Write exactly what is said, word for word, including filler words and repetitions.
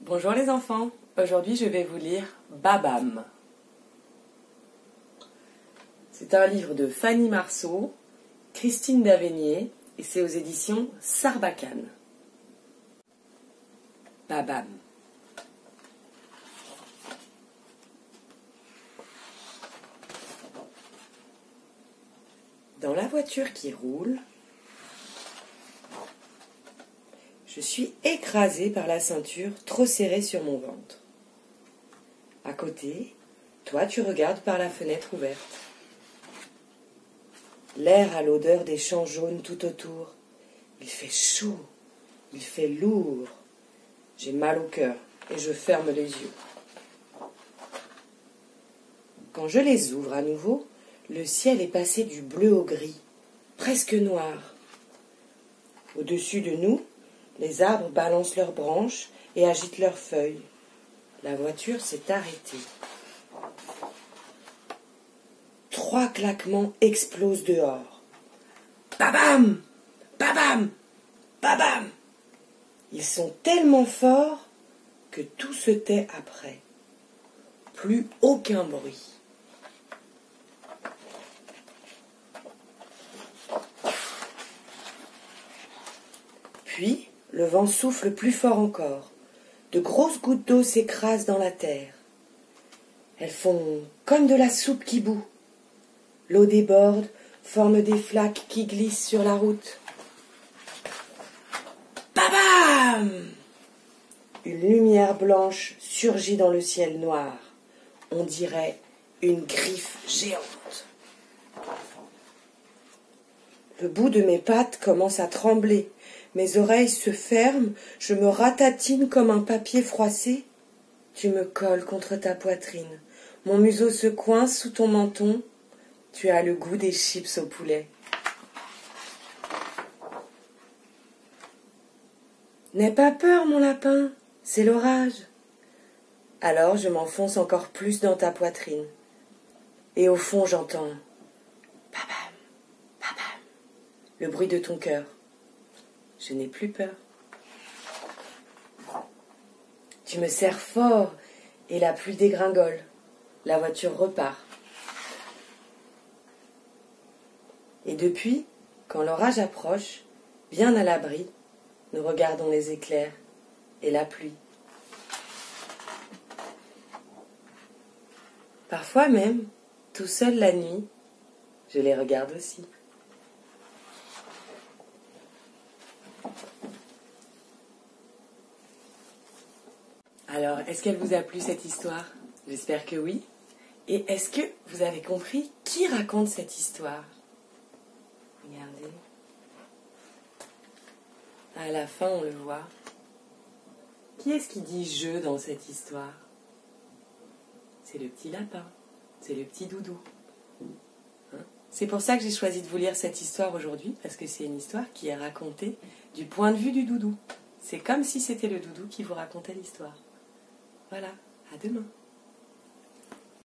Bonjour les enfants, aujourd'hui je vais vous lire Babam. C'est un livre de Fanny Marceau, Christine Davenier et c'est aux éditions Sarbacane. Babam. Dans la voiture qui roule, je suis écrasée par la ceinture trop serrée sur mon ventre. À côté, toi tu regardes par la fenêtre ouverte. L'air a l'odeur des champs jaunes tout autour. Il fait chaud, il fait lourd. J'ai mal au cœur et je ferme les yeux. Quand je les ouvre à nouveau, le ciel est passé du bleu au gris, presque noir. Au-dessus de nous, les arbres balancent leurs branches et agitent leurs feuilles. La voiture s'est arrêtée. Trois claquements explosent dehors. Babam! Babam! Babam! Ils sont tellement forts que tout se tait après. Plus aucun bruit. Puis, le vent souffle plus fort encore. De grosses gouttes d'eau s'écrasent dans la terre. Elles font comme de la soupe qui bout. L'eau déborde, forme des flaques qui glissent sur la route. Babam! Une lumière blanche surgit dans le ciel noir. On dirait une griffe géante. Le bout de mes pattes commence à trembler. Mes oreilles se ferment, je me ratatine comme un papier froissé. Tu me colles contre ta poitrine. Mon museau se coince sous ton menton. Tu as le goût des chips au poulet. N'aie pas peur, mon lapin, c'est l'orage. Alors je m'enfonce encore plus dans ta poitrine. Et au fond, j'entends babam, babam, le bruit de ton cœur. Je n'ai plus peur. Tu me serres fort et la pluie dégringole. La voiture repart. Et depuis, quand l'orage approche, bien à l'abri, nous regardons les éclairs et la pluie. Parfois même, tout seul la nuit, je les regarde aussi. Alors, est-ce qu'elle vous a plu cette histoire? J'espère que oui. Et est-ce que vous avez compris qui raconte cette histoire? Regardez. À la fin, on le voit. Qui est-ce qui dit « je » dans cette histoire? C'est le petit lapin. C'est le petit doudou. Hein? C'est pour ça que j'ai choisi de vous lire cette histoire aujourd'hui, parce que c'est une histoire qui est racontée du point de vue du doudou. C'est comme si c'était le doudou qui vous racontait l'histoire. Voilà, à demain.